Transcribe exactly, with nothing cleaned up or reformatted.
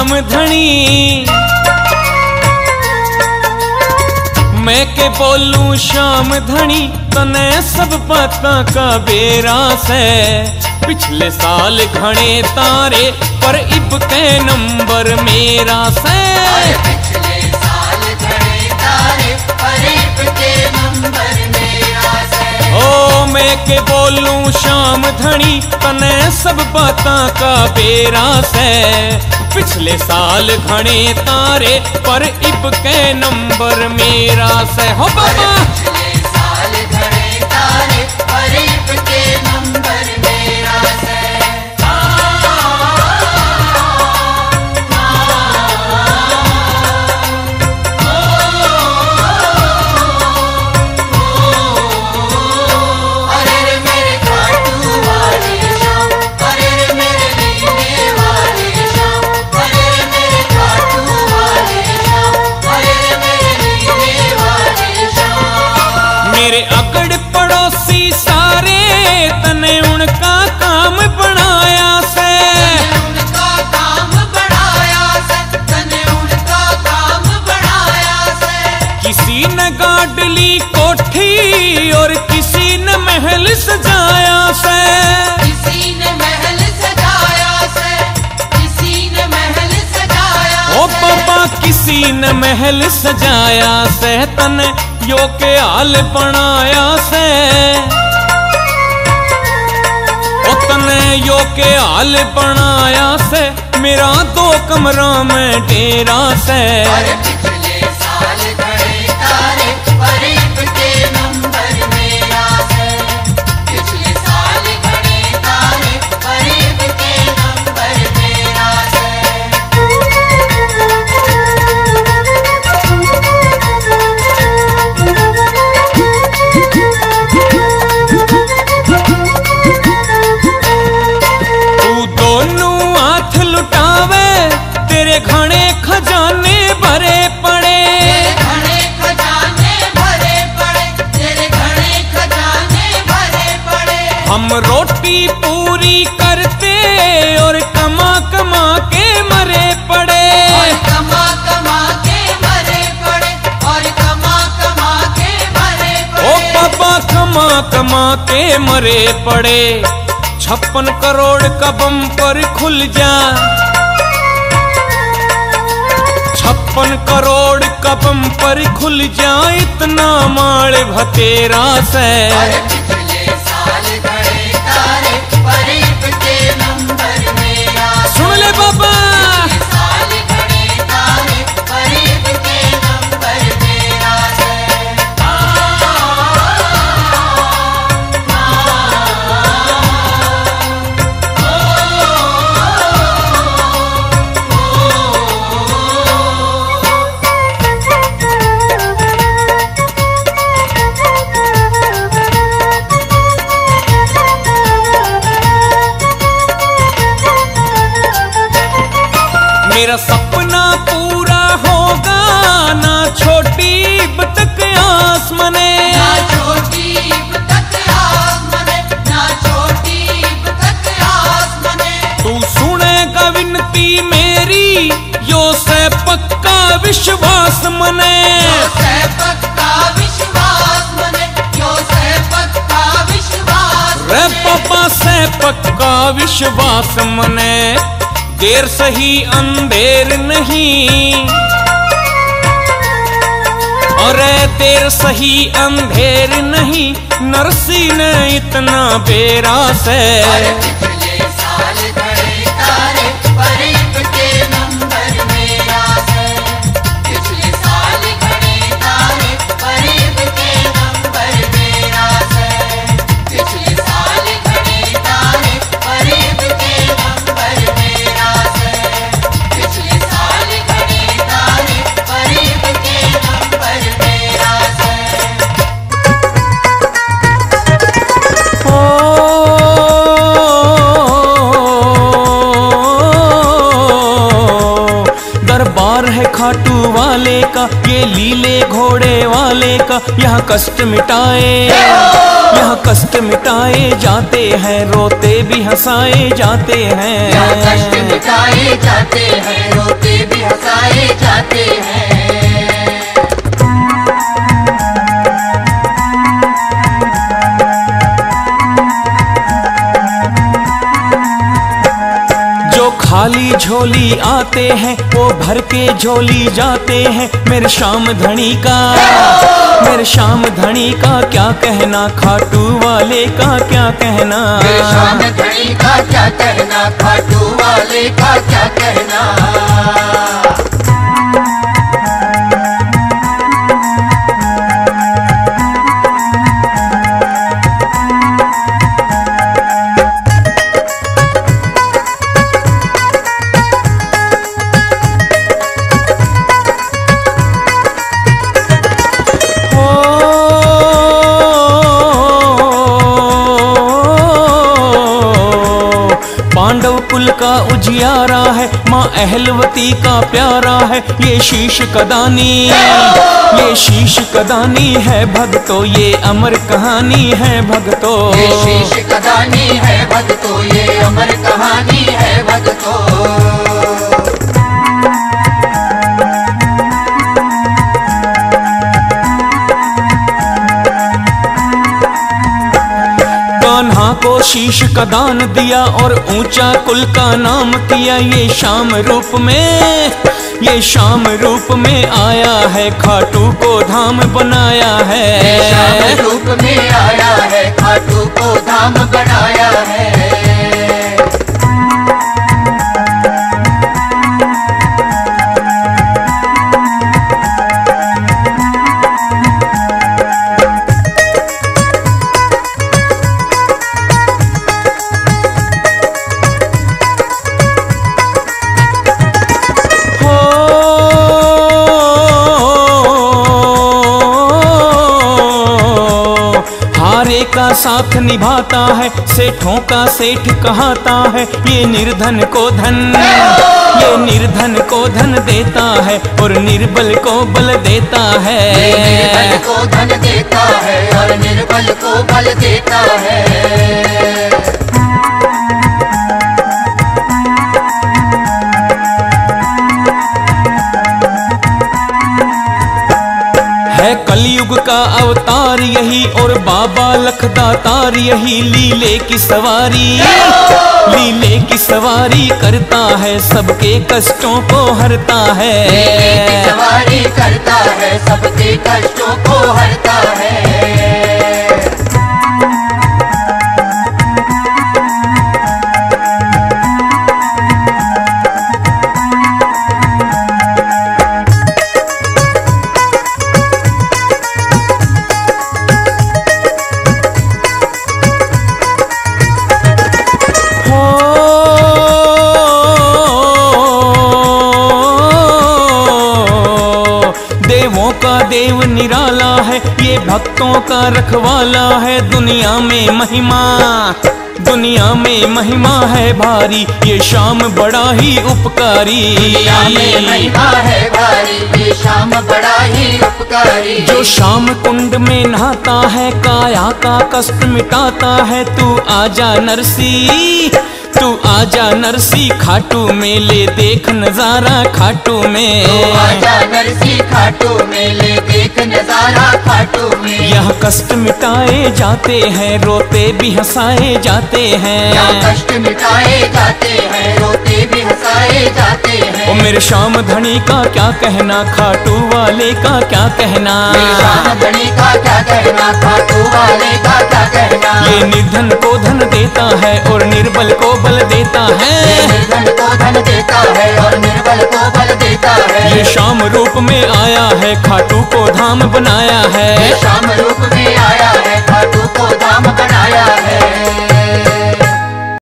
श्याम धनी, मैं के बोलूं श्याम धनी, तने सब पता का बेरा से। पिछले साल घणे तारे पर इब के नंबर मेरा से। पिछले साल घणे तारे पर इब के नंबर मेरा से। ओ मैं के बोलूं श्याम धनी, तने सब पता का बेरा से। पिछले साल घणे तारे पर इब के नंबर मेरा से। हो बाबा पिछले साल घणे तारे पर इब के नंबर मेरा से। मेरे अगड़ पड़ोसी सारे तने उनका काम बनाया से। उनका काम बनाया से, तने उनका काम बनाया से। किसी ने गाडली कोठी और किसी ने महल सजाया से। किसी ने महल सजाया से, किसी ने महल सजाया ओ से। बाबा किसी ने महल सजाया से, तने यो के हाल बनाया से। ओ तने यो के हाल बनाया से, मेरा दो कमरा में डेरा से। पिछले साल घणे तारे पर इब के नंबर मेरा से। पिछले साल घणे तारे पर इब के नंबर मेरा से। तेरे घने खजाने भरे पड़े। घने खजाने भरे पड़े, तेरे घने खजाने भरे पड़े। हम रोटी पूरी करते और कमा कमा के मरे पड़े। और कमा कमा के मरे पड़े, और कमा कमा के मरे पड़े। ओ बाबा कमा कमा के मरे पड़े। छप्पन करोड़ का बम्पर खुल जा, छप्पन करोड़ का बम्पर खुल जा, इतना माल भतेरा से। पिछले साल घणे तारे पर इब के नंबर मेरा से। सुन ले बाबा पिछले साल घणे तारे पर इब के नंबर मेरा से। मेरा सपना पूरा होगा ना, छोटी बतक आस मने। ना छोटी बतक आस मने, ना छोटी बतक आस मने। तू सुनेगा विनती मेरी, यो से पक्का विश्वास मने। यो से पक्का विश्वास मने, यो से पक्का विश्वास रे मने। पापा से पक्का विश्वास मने। देर सही अंधेर नहीं, अरे देर सही अंधेर नहीं, नरसी ने इतना बेरा से। पिछले साल घणे तारे पर इब के नंबर मेरा से। पिछले साल घणे तारे पर इब के नंबर मेरा से। पिछले साल घणे तारे पर इब के नंबर मेरा से। पिछले साल घणे तारे पर इब के नंबर मेरा से। ओ वाले का, ये लीले घोड़े वाले का, यहाँ कष्ट मिटाए, यहाँ कष्ट मिटाए जाते हैं, रोते भी हंसाए जाते हैं, यहाँ कष्ट मिटाए जाते हैं, रोते भी हंसाए जाते हैं। खाली झोली आते हैं वो भर के झोली जाते हैं, मेरे श्याम धनी का, मेरे श्याम धनी का क्या कहना, खाटू वाले का क्या कहना, मेरे श्याम धनी का क्या कहना, खाटू वाले का क्या कहना। पांडव कुल का उजियारा है, माँ अहलवती का प्यारा है, ये शीश कदानी, ये शीश कदानी है भक्तों, ये अमर कहानी है भक्तों, ये शीश कदानी है भक्तों, ये अमर कहानी है भक्तों। कान्हा को शीश का दान दिया और ऊंचा कुल का नाम किया, ये शाम रूप में, ये शाम रूप में आया है, खाटू को धाम बनाया है, ये शाम रूप में आया है, खाटू को धाम बनाया है। का साथ निभाता है, सेठों का सेठ कहाता है, ये निर्धन को धन, ये निर्धन को धन देता है और निर्बल को बल देता है, निर्बल को धन देता है और निर्बल को बल देता है। है कलयुग का अवतार यही और बाबा लखदातार यही, लीले की सवारी, लीले की सवारी करता है, सबके कष्टों को हरता है, लीले की सवारी करता है, सबके कष्टों को हरता है। देव निराला है, ये भक्तों का रखवाला है, दुनिया में महिमा, दुनिया में महिमा है भारी, ये शाम बड़ा ही उपकारी, दुनिया में महिमा है भारी, ये शाम बड़ा ही उपकारी। जो शाम कुंड में नहाता है, काया का कष्ट मिटाता है, तू आजा नरसी, तू आजा नरसी, खाटू में ले देख नजारा, खाटू में तू आजा नरसी, खाटू में ले देख नजारा, खाटू में। यह कष्ट मिटाए जाते हैं, रोते भी हंसाए जाते हैं, यह कष्ट मिटाए जाते हैं, रोते भी हंसाए जाते हैं। ओ मेरे श्याम धनी का क्या कहना, खाटू वाले का क्या कहना, मेरे श्याम धनी का क्या कहना, खाटू वाले का क्या कहना। ये निर्धन को धन देता है और निर्बल को बल देता है, ये निर्धन को धन देता है और निर्बल को बल देता है। ये शाम रूप में आया है, खाटू को धाम बनाया है, ये शाम रूप में आया है,